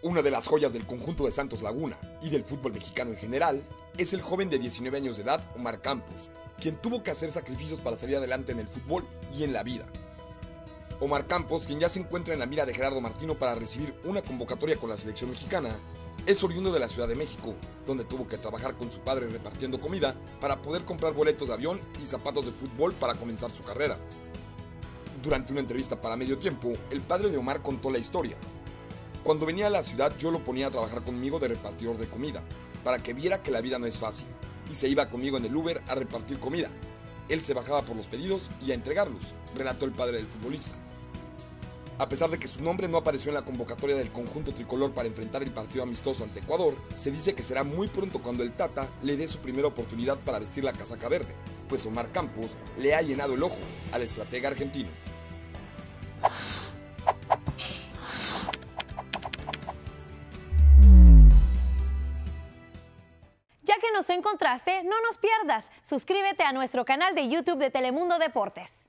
Una de las joyas del conjunto de Santos Laguna y del fútbol mexicano en general es el joven de 19 años de edad, Omar Campos, quien tuvo que hacer sacrificios para salir adelante en el fútbol y en la vida. Omar Campos, quien ya se encuentra en la mira de Gerardo Martino para recibir una convocatoria con la selección mexicana, es oriundo de la Ciudad de México, donde tuvo que trabajar con su padre repartiendo comida para poder comprar boletos de avión y zapatos de fútbol para comenzar su carrera. Durante una entrevista para Medio Tiempo, el padre de Omar contó la historia. Cuando venía a la ciudad yo lo ponía a trabajar conmigo de repartidor de comida, para que viera que la vida no es fácil, y se iba conmigo en el Uber a repartir comida. Él se bajaba por los pedidos y a entregarlos, relató el padre del futbolista. A pesar de que su nombre no apareció en la convocatoria del conjunto tricolor para enfrentar el partido amistoso ante Ecuador, se dice que será muy pronto cuando el Tata le dé su primera oportunidad para vestir la casaca verde, pues Omar Campos le ha llenado el ojo al estratega argentino. Ya que nos encontraste, no nos pierdas. Suscríbete a nuestro canal de YouTube de Telemundo Deportes.